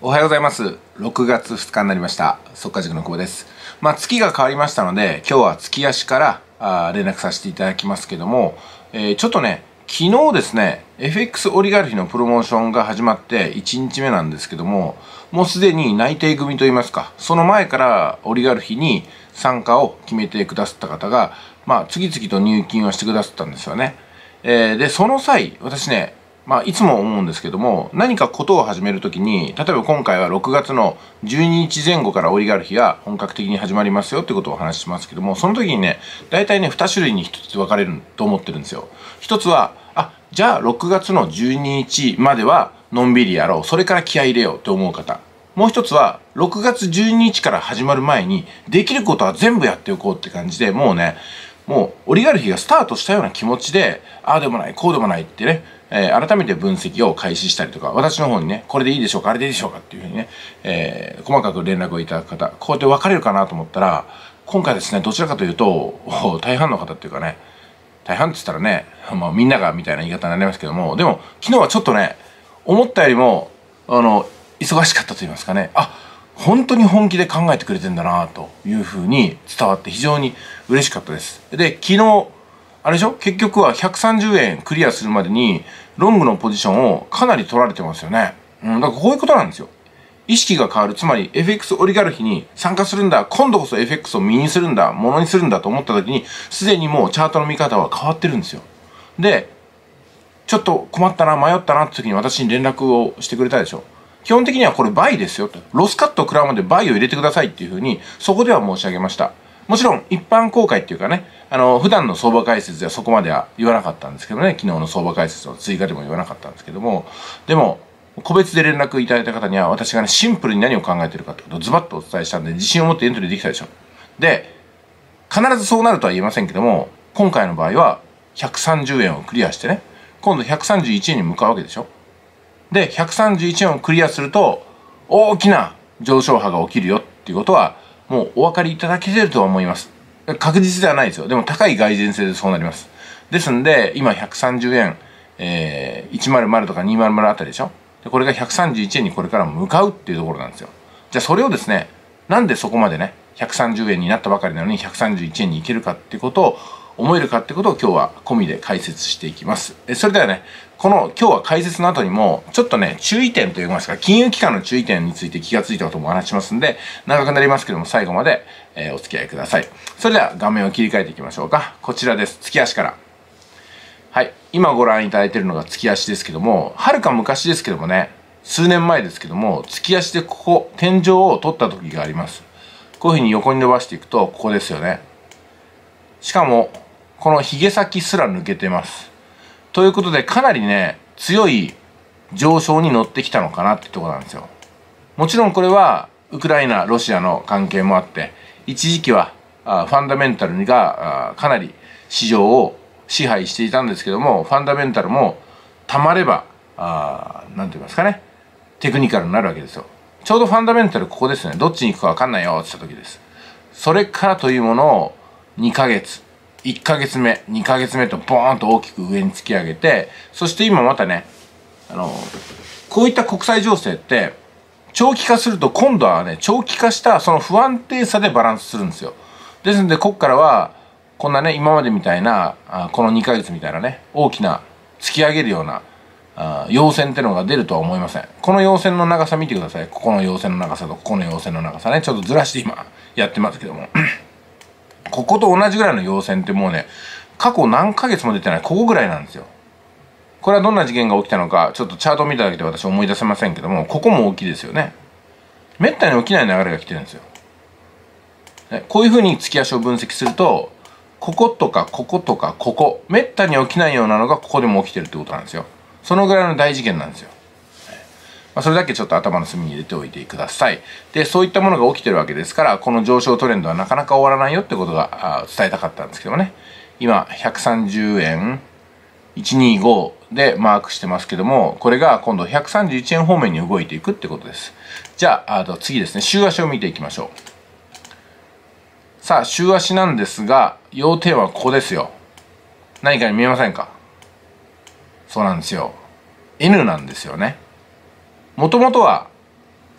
おはようございます。6月2日になりました。速稼塾の久保です。月が変わりましたので、今日は月足から連絡させていただきますけども、ちょっとね、昨日ですね、FX オリガルヒのプロモーションが始まって1日目なんですけども、もうすでに内定組といいますか、その前からオリガルヒに参加を決めてくださった方が、次々と入金をしてくださったんですよね。で、その際、私ね、いつも思うんですけども、何かことを始めるときに、例えば今回は6月の12日前後からオリガルヒが本格的に始まりますよってことをお話ししますけども、その時にね、大体ね、2種類に1つ分かれると思ってるんですよ。1つは、じゃあ6月の12日まではのんびりやろう。それから気合い入れようと思う方。もう1つは、6月12日から始まる前に、できることは全部やっておこうって感じで、もうオリガルヒがスタートしたような気持ちで、ああでもない、こうでもないってね、改めて分析を開始したりとか、私の方にね、これでいいでしょうか、あれでいいでしょうかっていうふうにね、細かく連絡をいただく方、こうやって分かれるかなと思ったら、今回ですね、どちらかというと、大半の方っていうかね、大半って言ったらね、みんながみたいな言い方になりますけども、でも、昨日はちょっとね、思ったよりも、忙しかったと言いますかね、本当に本気で考えてくれてんだなというふうに伝わって非常に嬉しかったです。で、昨日、あれでしょ、結局は130円クリアするまでにロングのポジションをかなり取られてますよね。だからこういうことなんですよ。意識が変わる。つまり FX オリガルヒに参加するんだ。今度こそ FX を身にするんだ。ものにするんだと思った時に、すでにもうチャートの見方は変わってるんですよ。で、ちょっと困ったな、迷ったなって時に私に連絡をしてくれたでしょ。基本的にはこれバイですよと。ロスカットを食らうまでバイを入れてくださいっていうふうに、そこでは申し上げました。もちろん一般公開っていうかね、普段の相場解説ではそこまでは言わなかったんですけどね、昨日の相場解説の追加でも言わなかったんですけども、でも、個別で連絡いただいた方には、私がね、シンプルに何を考えてるかってことをズバッとお伝えしたんで、自信を持ってエントリーできたでしょ。で、必ずそうなるとは言えませんけども、今回の場合は、130円をクリアしてね、今度131円に向かうわけでしょ。で、131円をクリアすると、大きな上昇波が起きるよっていうことは、もうお分かりいただけてるとは思います。確実ではないですよ。でも高い蓋然性でそうなります。ですんで、今130円、100とか200あたりでしょ。で、これが131円にこれから向かうっていうところなんですよ。じゃあそれをですね、なんでそこまでね、130円になったばかりなのに131円に行けるかっていうことを、思えるかってことを今日は込みで解説していきます。それではね、今日は解説の後にも、ちょっとね、注意点といいますか、金融機関の注意点について気がついたこともお話しますんで、長くなりますけども、最後まで、お付き合いください。それでは画面を切り替えていきましょうか。こちらです。月足から。はい。今ご覧いただいているのが月足ですけども、はるか昔ですけどもね、数年前ですけども、月足でここ、天井を取った時があります。こういうふうに横に伸ばしていくと、ここですよね。しかも、この髭先すら抜けてます。ということで、かなりね、強い上昇に乗ってきたのかなってところなんですよ。もちろんこれは、ウクライナ、ロシアの関係もあって、一時期は、ファンダメンタルがかなり市場を支配していたんですけども、ファンダメンタルもたまれば、なんて言いますかね、テクニカルになるわけですよ。ちょうどファンダメンタルここですね。どっちに行くか分かんないよって言った時です。それからというものを2ヶ月、1ヶ月目、2ヶ月目とボーンと大きく上に突き上げて、そして今またね、こういった国際情勢って、長期化すると今度はね、長期化したその不安定さでバランスするんですよ。ですので、ここからは、こんなね、今までみたいな、この2ヶ月みたいなね、大きな突き上げるような、陽線ってのが出るとは思いません。この陽線の長さ見てください。ここの陽線の長さとここの陽線の長さね、ちょっとずらして今やってますけども。ここと同じぐらいの陽線ってもうね、過去何ヶ月も出てない、ここぐらいなんですよ。これはどんな事件が起きたのか、ちょっとチャートを見ただけで私思い出せませんけども、ここも大きいですよね。めったに起きない流れが来てるんですよ。こういうふうに月足を分析すると、こことかこことかここ、めったに起きないようなのがここでも起きてるってことなんですよ。そのぐらいの大事件なんですよ。それだけちょっと頭の隅に入れておいてください。で、そういったものが起きてるわけですから、この上昇トレンドはなかなか終わらないよってことが伝えたかったんですけどもね。今、130円125でマークしてますけども、これが今度131円方面に動いていくってことです。じゃあ、次ですね、週足を見ていきましょう。さあ、週足なんですが、要点はここですよ。何かに見えませんか？そうなんですよ。N なんですよね。もともとは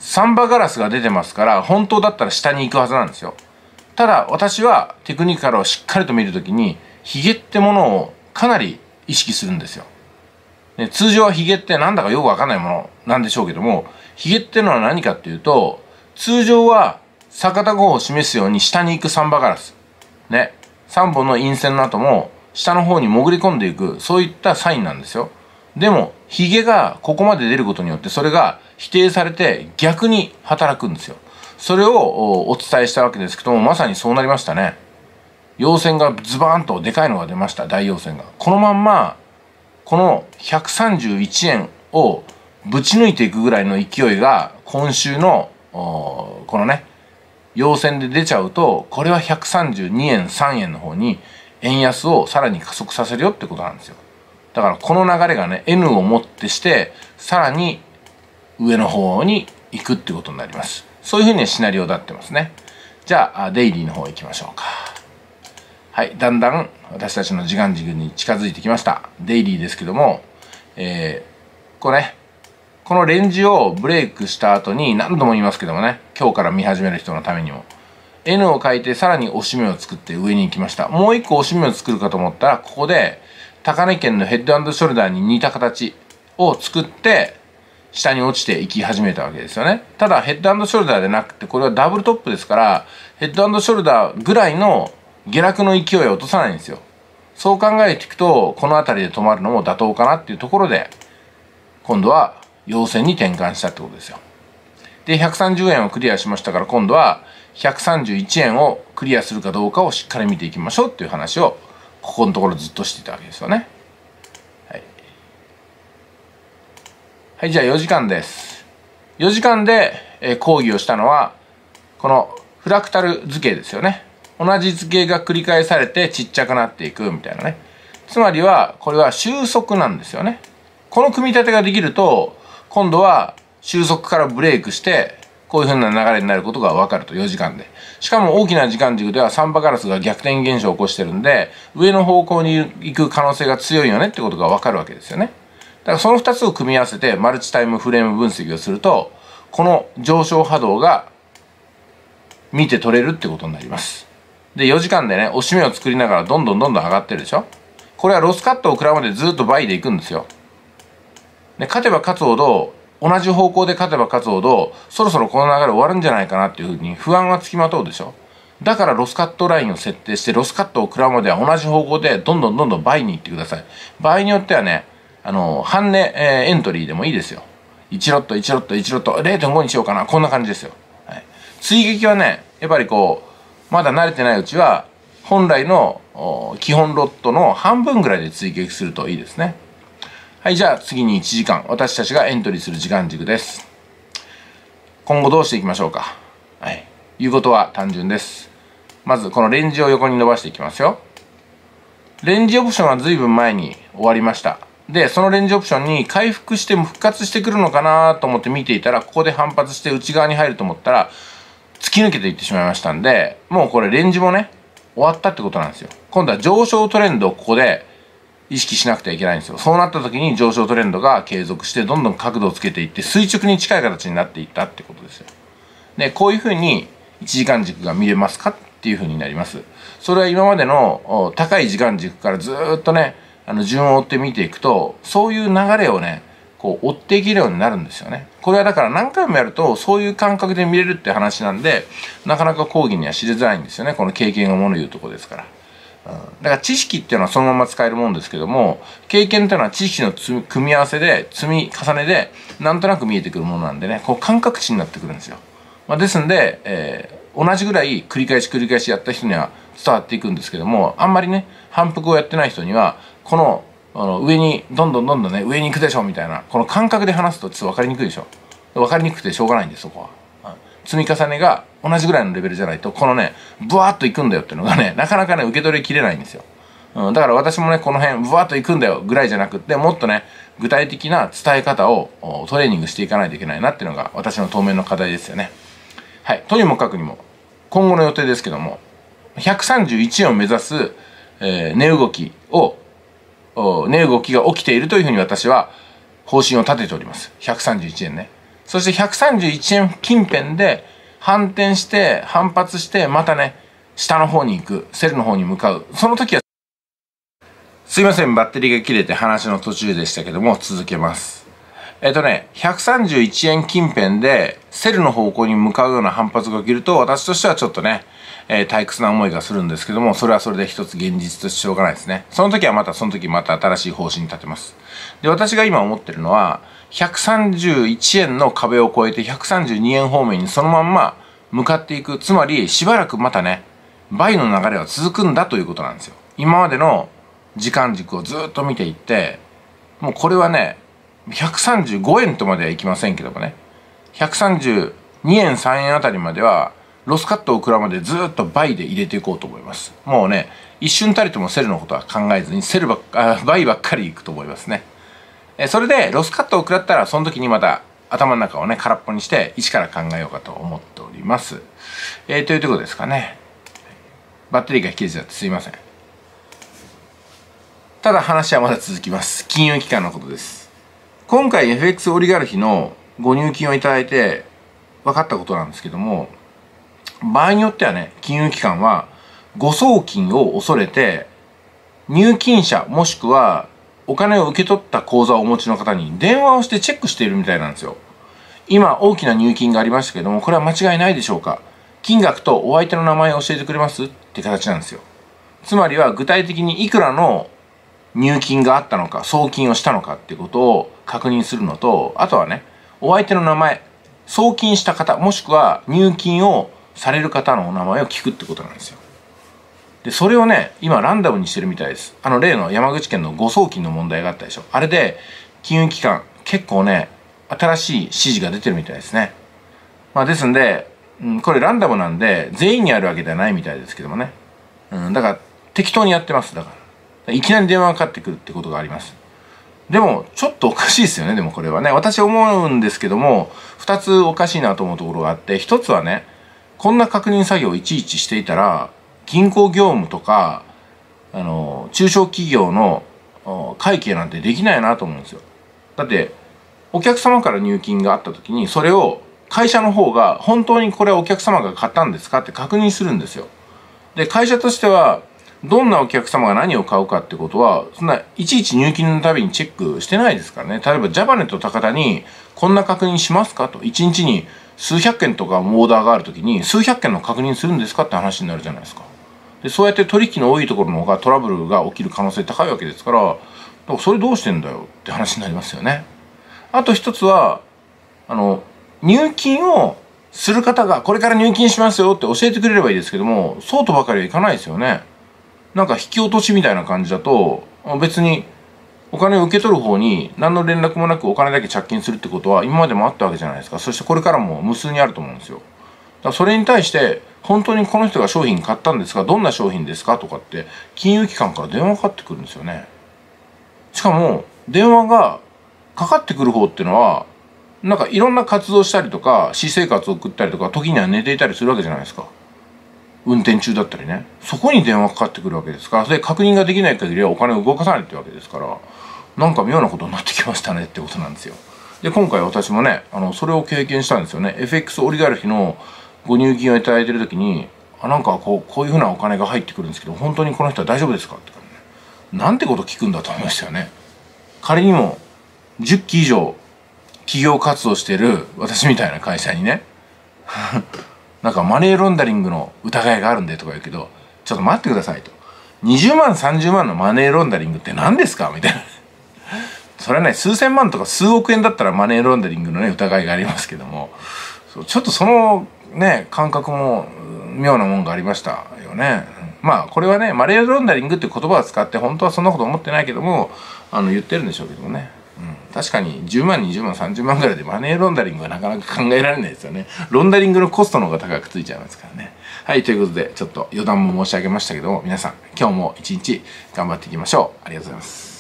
サンバガラスが出てますから、本当だったら下に行くはずなんですよ。ただ私はテクニカルをしっかりと見るときに、ヒゲってものをかなり意識するんですよ。で、通常はヒゲってなんだかよくわかんないものなんでしょうけども、ヒゲってのは何かっていうと、通常は逆た号を示すように下に行くサンバガラス。ね。3本の陰線の後も下の方に潜り込んでいく、そういったサインなんですよ。でも、ヒゲがここまで出ることによって、それが否定されて逆に働くんですよ。それをお伝えしたわけですけども、まさにそうなりましたね。陽線がズバーンとでかいのが出ました、大陽線が。このまんま、この131円をぶち抜いていくぐらいの勢いが、今週の、このね、陽線で出ちゃうと、これは132円、3円の方に円安をさらに加速させるよってことなんですよ。だからこの流れがね、N をもってして、さらに上の方に行くってことになります。そういうふうにシナリオになってますね。じゃあ、デイリーの方行きましょうか。はい、だんだん私たちの時間軸に近づいてきました。デイリーですけども、これね、このレンジをブレイクした後に何度も言いますけどもね、今日から見始める人のためにも、N を書いてさらに押し目を作って上に行きました。もう一個押し目を作るかと思ったら、ここで高値圏のヘッド&ショルダーに似た形を作って、下に落ちていき始めたわけですよね。ただヘッド&ショルダーでなくて、これはダブルトップですから、ヘッド&ショルダーぐらいの下落の勢いを落とさないんですよ。そう考えていくと、この辺りで止まるのも妥当かなっていうところで、今度は陽線に転換したってことですよ。で、130円をクリアしましたから、今度は131円をクリアするかどうかをしっかり見ていきましょうっていう話を、ここのところずっとしていたわけですよね。はい。はい、じゃあ4時間です。4時間で、講義をしたのは、このフラクタル図形ですよね。同じ図形が繰り返されてちっちゃくなっていくみたいなね。つまりは、これは収束なんですよね。この組み立てができると、今度は収束からブレイクして、こういう風な流れになることが分かると、4時間で。しかも大きな時間軸ではサンバガラスが逆転現象を起こしてるんで、上の方向に行く可能性が強いよねってことが分かるわけですよね。だからその2つを組み合わせてマルチタイムフレーム分析をすると、この上昇波動が見て取れるってことになります。で、4時間でね、押し目を作りながらどんどん上がってるでしょ。これはロスカットを食らうまでずっと倍でいくんですよ。で、勝てば勝つほど、同じ方向で勝てば勝つほど、そろそろこの流れ終わるんじゃないかなっていうふうに不安がつきまとうでしょ。だからロスカットラインを設定して、ロスカットを食らうまでは同じ方向でどんどん倍にいってください。場合によってはね、半値、エントリーでもいいですよ。1ロット、1ロット、1ロット、0.5 にしようかな。こんな感じですよ。はい、追撃はね、やっぱりこう、まだ慣れてないうちは、本来の基本ロットの半分ぐらいで追撃するといいですね。はい、じゃあ次に1時間、私たちがエントリーする時間軸です。今後どうしていきましょうか。はい。いうことは単純です。まず、このレンジを横に伸ばしていきますよ。レンジオプションは随分前に終わりました。で、そのレンジオプションに回復しても復活してくるのかなと思って見ていたら、ここで反発して内側に入ると思ったら、突き抜けていってしまいましたんで、もうこれレンジもね、終わったってことなんですよ。今度は上昇トレンドをここで意識しなくてはいけないんですよ。そうなった時に上昇トレンドが継続してどんどん角度をつけていって垂直に近い形になっていったってことですよ。で、こういうふうに1時間軸が見れますかっていうふうになります。それは今までの高い時間軸からずーっとね、順を追って見ていくと、そういう流れをね、こう追っていけるようになるんですよね。これはだから何回もやるとそういう感覚で見れるって話なんで、なかなか講義には知りづらいんですよね。この経験がもの言うとこですから。だから知識っていうのはそのまま使えるもんですけども、経験っていうのは知識の組み合わせで、積み重ねで、なんとなく見えてくるものなんでね、こう感覚値になってくるんですよ。ですんで、同じぐらい繰り返しやった人には伝わっていくんですけども、あんまりね、反復をやってない人には、この、上に、どんどんね、上に行くでしょみたいな、この感覚で話すとちょっと分かりにくいでしょ。分かりにくくてしょうがないんです、そこは。積み重ねが同じぐらいのレベルじゃないと、このね、ブワーッといくんだよっていうのがね、なかなかね、受け取りきれないんですよ。だから私もね、この辺、ブワーッといくんだよぐらいじゃなくって、もっとね、具体的な伝え方をトレーニングしていかないといけないなっていうのが私の当面の課題ですよね。はい。とにもかくにも、今後の予定ですけども、131円を目指す、値動きが起きているというふうに私は方針を立てております。131円ね。 そして131円近辺で反転して反発してまたね、下の方に行く、セルの方に向かう。その時は、すいません、バッテリーが切れて話の途中でしたけども、続けます。131円近辺でセルの方向に向かうような反発が起きると、私としてはちょっとね、退屈な思いがするんですけども、それはそれで一つ現実としてしょうがないですね。その時また新しい方針に立てます。で、私が今思ってるのは、131円の壁を越えて132円方面にそのまんま向かっていく。つまり、しばらくまたね、倍の流れは続くんだということなんですよ。今までの時間軸をずっと見ていって、もうこれはね、135円とまではいきませんけどもね、132円3円あたりまではロスカットを食らうまでずっと倍で入れていこうと思います。もうね、一瞬たりともセルのことは考えずに倍ばっかりいくと思いますね。それでロスカットを食らったらその時にまた頭の中をね空っぽにして一から考えようかと思っております。というところですかね。バッテリーが切れちゃってすいません。ただ話はまだ続きます。金融機関のことです。今回 FX オリガルヒのご入金をいただいて分かったことなんですけども、場合によってはね、金融機関は誤送金を恐れて入金者もしくはお金を受け取った口座をお持ちの方に電話をしてチェックしているみたいなんですよ。今大きな入金がありましたけども、これは間違いないでしょうか。金額とお相手の名前を教えてくれますって形なんですよ。つまりは具体的にいくらの入金があったのか、送金をしたのかっていうことを確認するのと、あとはね、お相手の名前、送金した方、もしくは入金をされる方のお名前を聞くってことなんですよ。で、それをね、今ランダムにしてるみたいです。例の山口県の誤送金の問題があったでしょ。あれで、金融機関、結構ね、新しい指示が出てるみたいですね。ですんで、これランダムなんで、全員にあるわけではないみたいですけどもね。だから、適当にやってます。だから。いきなり電話がかかってくるってことがあります。でも、ちょっとおかしいですよね。でもこれはね。私思うんですけども、2つおかしいなと思うところがあって、1つはね、こんな確認作業をいちいちしていたら、銀行業務とか、中小企業の会計なんてできないなと思うんですよ。だって、お客様から入金があった時に、それを会社の方が本当にこれはお客様が買ったんですかって確認するんですよ。で、会社としては、どんなお客様が何を買うかってことは、そんないちいち入金のたびにチェックしてないですからね。例えばジャパネット高田にこんな確認しますかと。1日に数百件とかオーダーがあるときに数百件の確認するんですかって話になるじゃないですか。で、そうやって取引の多いところの方がトラブルが起きる可能性高いわけですから、だからそれどうしてんだよって話になりますよね。あと一つは、入金をする方がこれから入金しますよって教えてくれればいいですけども、そうとばかりはいかないですよね。なんか引き落としみたいな感じだと、別にお金を受け取る方に何の連絡もなくお金だけ着金するってことは今までもあったわけじゃないですか。そしてこれからも無数にあると思うんですよ。だからそれに対して本当にこの人が商品買ったんですが、どんな商品ですかとかって金融機関から電話かかってくるんですよね。しかも電話がかかってくる方っていうのはなんかいろんな活動したりとか私生活を送ったりとか時には寝ていたりするわけじゃないですか。運転中だったりね。そこに電話かかってくるわけですから、それ確認ができない限りはお金を動かさないってわけですから、なんか妙なことになってきましたねってことなんですよ。で、今回私もね、それを経験したんですよね。FX オリガルヒのご入金をいただいてる時に、なんかこういうふうなお金が入ってくるんですけど、本当にこの人は大丈夫ですかってかね。なんてこと聞くんだと思いましたよね。仮にも10期以上企業活動してる私みたいな会社にね、なんかマネーロンダリングの疑いがあるんでとか言うけど、ちょっと待ってくださいと。20万、30万のマネーロンダリングって何ですかみたいな。それはね、数千万とか数億円だったらマネーロンダリングのね、疑いがありますけども、ちょっとそのね、感覚も妙なもんがありましたよね。これはね、マネーロンダリングって言葉を使って本当はそんなこと思ってないけども、言ってるんでしょうけどもね。確かに10万、20万、30万ぐらいでマネーロンダリングはなかなか考えられないですよね。ロンダリングのコストの方が高くついちゃいますからね。はい、ということでちょっと余談も申し上げましたけども、皆さん今日も一日頑張っていきましょう。ありがとうございます。